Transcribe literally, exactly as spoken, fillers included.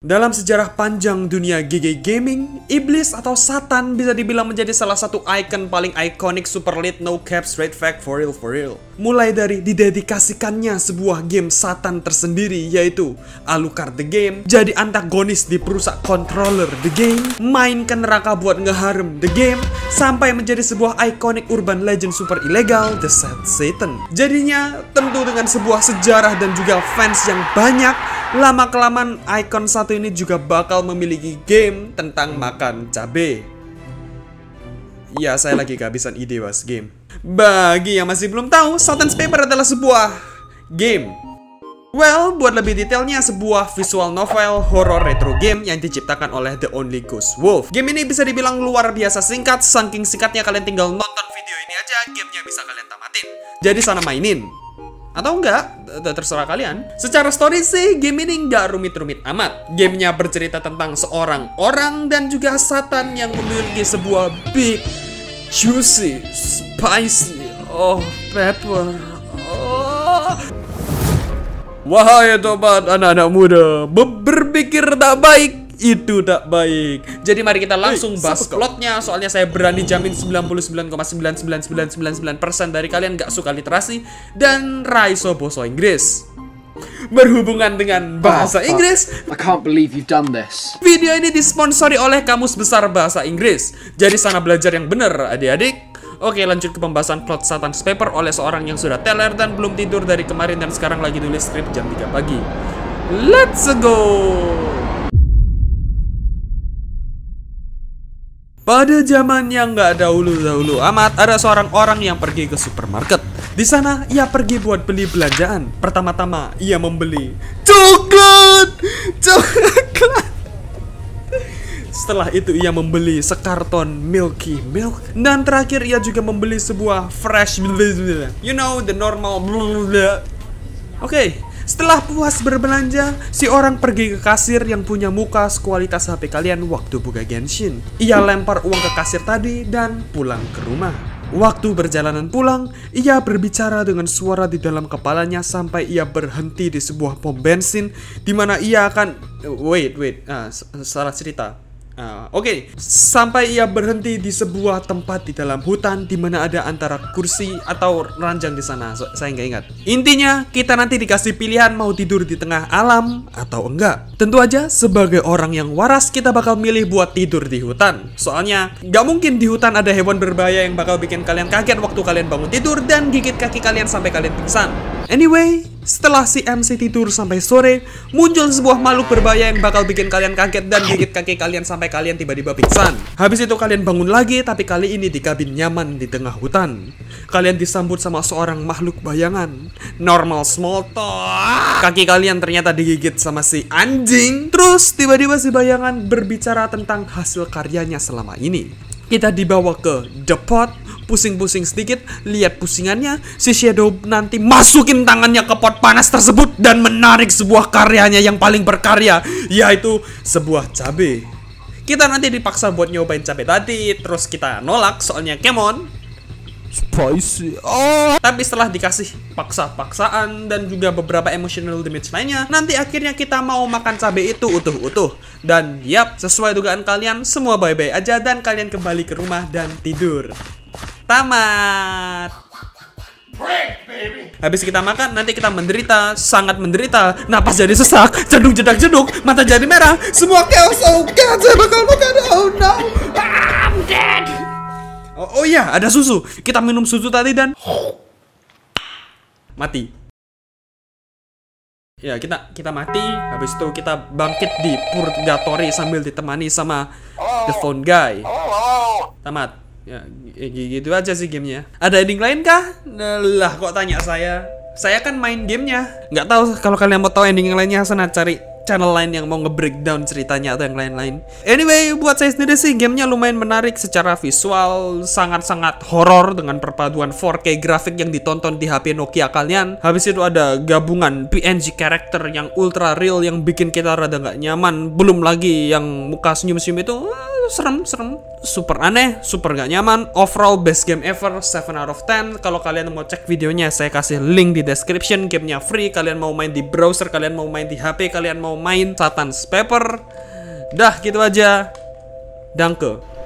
Dalam sejarah panjang dunia G G Gaming, Iblis atau Satan bisa dibilang menjadi salah satu ikon paling ikonik super lit no cap straight fact for real for real. Mulai dari didedikasikannya sebuah game Satan tersendiri yaitu Alucard the Game, jadi antagonis di perusak controller the game, mainkan neraka buat ngeharem the game, sampai menjadi sebuah ikonik urban legend super ilegal The Sad Satan. Jadinya tentu dengan sebuah sejarah dan juga fans yang banyak, lama-kelamaan ikon satu ini juga bakal memiliki game tentang makan cabe. Ya, saya lagi kehabisan ide was game. Bagi yang masih belum tahu, Satan's Paper adalah sebuah game. Well, buat lebih detailnya, sebuah visual novel horror retro game yang diciptakan oleh The Only Ghost Wolf. Game ini bisa dibilang luar biasa singkat, saking singkatnya kalian tinggal nonton video ini aja, gamenya bisa kalian tamatin. Jadi sana mainin. Atau enggak, terserah kalian. Secara story sih, game ini nggak rumit-rumit amat. Gamenya bercerita tentang seorang orang dan juga Satan yang memiliki sebuah big, juicy, spicy, oh, pepper, oh. Wahai sobat anak-anak muda, berpikir tak baik, itu tak baik. Jadi mari kita langsung bahas plotnya. Soalnya saya berani jamin sembilan puluh sembilan koma sembilan sembilan sembilan sembilan sembilan persen dari kalian gak suka literasi dan raiso boso Inggris berhubungan dengan bahasa oh, Inggris. I can't believe you've done this. Video ini disponsori oleh Kamus Besar Bahasa Inggris. Jadi sana belajar yang bener adik-adik. Oke, lanjut ke pembahasan plot Satan's Paper oleh seorang yang sudah teler dan belum tidur dari kemarin dan sekarang lagi nulis skrip jam tiga pagi. Let's go. Pada zaman yang nggak dahulu-dahulu amat, ada seorang orang yang pergi ke supermarket. Di sana, ia pergi buat beli belanjaan. Pertama-tama, ia membeli coklat, coklat. Setelah itu, ia membeli sekarton Milky Milk. Dan terakhir, ia juga membeli sebuah fresh, you know, the normal. Oke. Okay. Setelah puas berbelanja, si orang pergi ke kasir yang punya muka sekualitas H P kalian waktu buka Genshin. Ia lempar uang ke kasir tadi dan pulang ke rumah. Waktu berjalanan pulang, ia berbicara dengan suara di dalam kepalanya sampai ia berhenti di sebuah pom bensin di mana ia akan wait wait ah, salah cerita. Uh, Oke, okay. Sampai ia berhenti di sebuah tempat di dalam hutan di mana ada antara kursi atau ranjang di sana. So, saya nggak ingat. Intinya, kita nanti dikasih pilihan mau tidur di tengah alam atau enggak. Tentu aja, sebagai orang yang waras, kita bakal milih buat tidur di hutan. Soalnya, nggak mungkin di hutan ada hewan berbahaya yang bakal bikin kalian kaget waktu kalian bangun tidur dan gigit kaki kalian sampai kalian pingsan. Anyway, setelah si M C tidur sampai sore, muncul sebuah makhluk berbahaya yang bakal bikin kalian kaget dan gigit kaki kalian sampai kalian tiba-tiba pingsan. Habis itu kalian bangun lagi, tapi kali ini di kabin nyaman di tengah hutan. Kalian disambut sama seorang makhluk bayangan. Normal small talk. Kaki kalian ternyata digigit sama si anjing. Terus tiba-tiba si bayangan berbicara tentang hasil karyanya selama ini. Kita dibawa ke The Pot, pusing-pusing sedikit, lihat pusingannya, si Shadow nanti masukin tangannya ke pot panas tersebut dan menarik sebuah karyanya yang paling berkarya, yaitu sebuah cabe. Kita nanti dipaksa buat nyobain cabe tadi, terus kita nolak soalnya kemon spicy. Oh. Tapi setelah dikasih paksa-paksaan dan juga beberapa emotional damage lainnya, nanti akhirnya kita mau makan cabai itu utuh-utuh. Dan yap, sesuai dugaan kalian, semua baik-baik aja dan kalian kembali ke rumah dan tidur. Tamat. Habis kita makan, nanti kita menderita, sangat menderita. Napas jadi sesak, jantung jedak-jeduk, mata jadi merah, semua chaos. Oh god, saya bakal makan. Oh no, I'm dead. Oh, oh iya, ada susu. Kita minum susu tadi dan mati. Ya, kita kita mati. Habis itu kita bangkit di purgatory sambil ditemani sama the phone guy. Tamat. Ya, gitu aja sih gamenya. Ada ending lain kah? Nah, lah, kok tanya saya? Saya kan main gamenya. Nggak tahu kalau kalian mau tahu ending yang lainnya, sana cari channel lain yang mau nge-breakdown ceritanya atau yang lain-lain. Anyway, buat saya sendiri sih gamenya lumayan menarik secara visual, sangat-sangat horor dengan perpaduan four K grafik yang ditonton di H P Nokia kalian. Habis itu ada gabungan P N G character yang ultra real yang bikin kita rada nggak nyaman. Belum lagi yang muka senyum-senyum itu serem, serem, super aneh, super gak nyaman. Overall best game ever, seven out of ten. Kalau kalian mau cek videonya, saya kasih link di description. Gamenya free, kalian mau main di browser, kalian mau main di H P, kalian mau main Satan's Paper. Dah gitu aja. Danke.